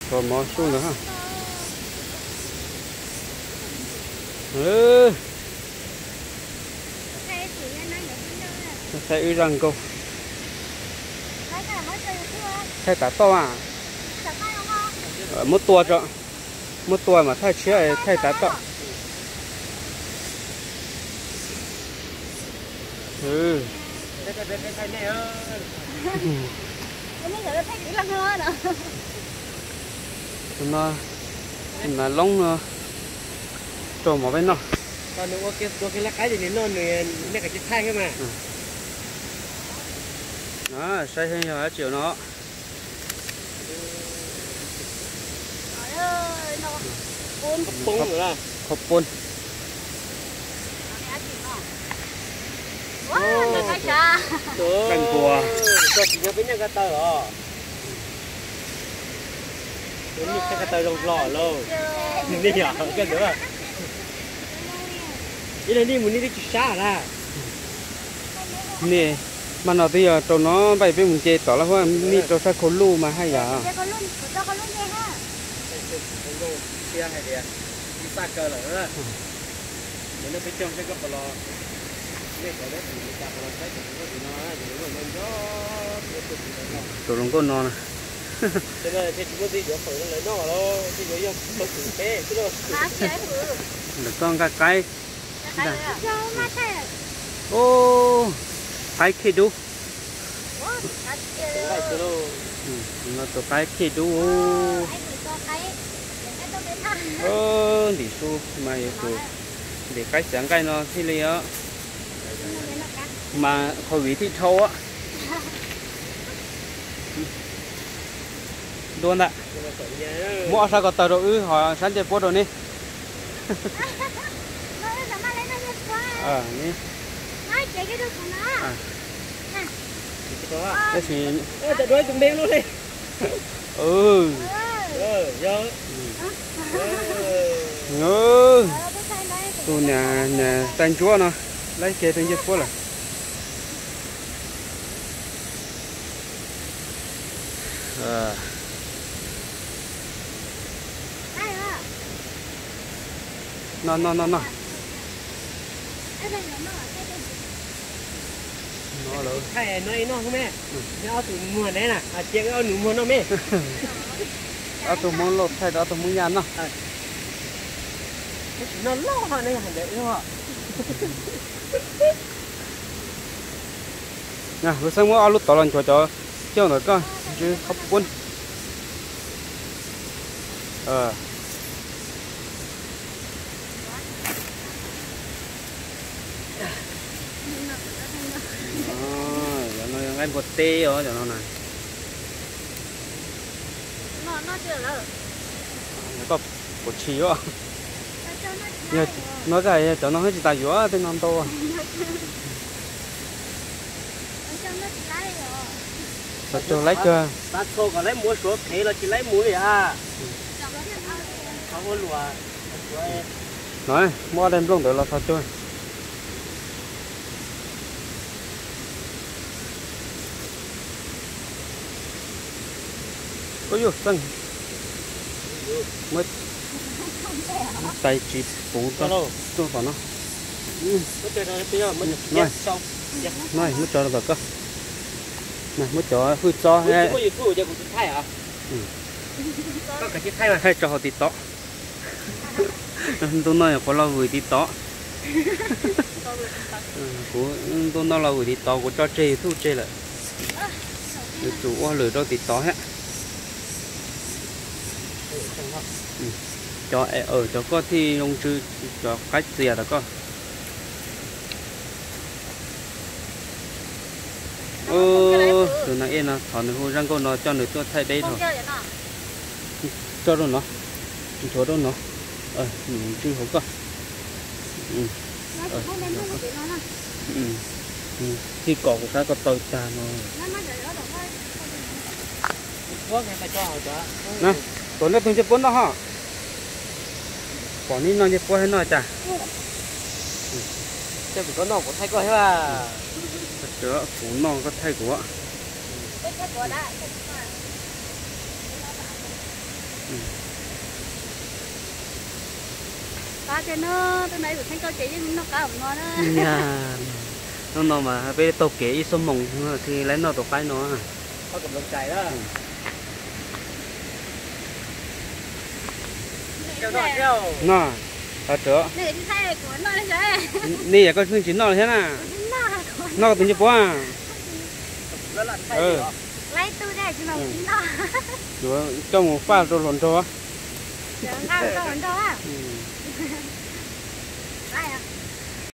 còn mò xuống nữa ha. Ừ. Thay răng cô. Thay cả to à? Một tua rồi. Một tua mà thay chia thay cả to. Ừ. Nó lông trộn vào bên nó. Còn nó cái lá cái gì nên nó người mẹ cái thay cái mà. Đó, xây thêm vào chiều nó. Bông nữa là. Hộp bún. Canh cua. Cho chị nhớ với nhà cái tờ à. Đúng như cái tờ rồng lò luôn. Đi nhở cái nữa à. Đây là đi muốn đi chút xa ra. Nè, mà nó bây giờ trâu nó bay với mình chơi tỏ là hoa mi trâu sa khổ lu mà hay à? Kia hay đi, đi xa cơ là nữa. Để nó phải trong cái góc lò. Cái cái đấy thì chặt lò cái thì nó lên gió. Trâu lông con non. Thế là thì chúng đi chỗ phơi nó lấy nó rồi, đi chỗ dùng không tự thế, chứ đâu. Được con cái. Ô, cái kia đủ. Nó tổ cái kia đủ. Đi su mà để cái sáng cái nó thì liền mà khẩu vị thì thâu á. Luôn ạ. Mua sao có tờ đồ ư hỏi sáng chơi phố đồ đi. Nè. Cái gì? Tao đuổi tụi đen luôn đi. Ừ. Vô. Tụi nhà tanh chúa nó lấy kia trên dưới phố là. Nó. Thay nó không mẹ. Nó tụi mua này nè, chia cái nụ mua nó mẹ. Tụi muốn lột thay đó tụi muốn nhàn nó. Nó lo họ này hẳn đấy họ. Nè, vừa sáng mua alo tỏ lần cho nó coi chứ hấp quân. Nó ăn bột tê rồi cho nó này. Nó chưa lỡ. Nó có bột chi quá. Nó cái cho nó hết chỉ tài dũa tên non to. Sao cho lấy cơ. Ta cho còn lấy muối số thế là chỉ lấy muối à. Không có lùa. Nói, mua đem luôn được là sao chơi. Ôi dồi, xanh. Mới tay chỉ phủ cho vào nó. Này, mới cho nó vào cơ. Này, mới cho hư cho. Có gì thu giờ cũng thay hả? Có cái thay mà. Hay cho họ tí tỏ. Tôi nói có lo gửi tí tỏ. Tôi nói là gửi tí tỏ của cho chê thu chê lại. Chủ hoa lửa cho tí tỏ hết. Cho ở cho có thì ông chứ cho cách gì đó con. Từ nãy em là thằng hồ răng con nó cho người tôi thay đây thôi. Cho rồi nó. Cho rồi nó. Chứ không có. Thì cỏ của cái có tồi tà rồi. Nè, tối nay tôi chơi bốn đó hả? Còn ní nó chơi bốn hay nói chả? Chơi bị có nòng của thay coi hết à? Chữa phủ non có thay của. Ba cái nó tôi nói được thanh câu chỉ nhưng nó cá không ngon á. nhà nó mà bây tàu kế ít số mồng thì lấy nó tàu cái nó có cầm lông chạy đó theo đó theo nó ở chỗ này đi thay của nó lên rồi. nè có chương trình nó là thế nào nó tự nhiên quá rất là thay lấy tôi đây chứ mà chín nó. rồi trong một pha rồi lộn cho Đừng ăn rồi đó. Đây à.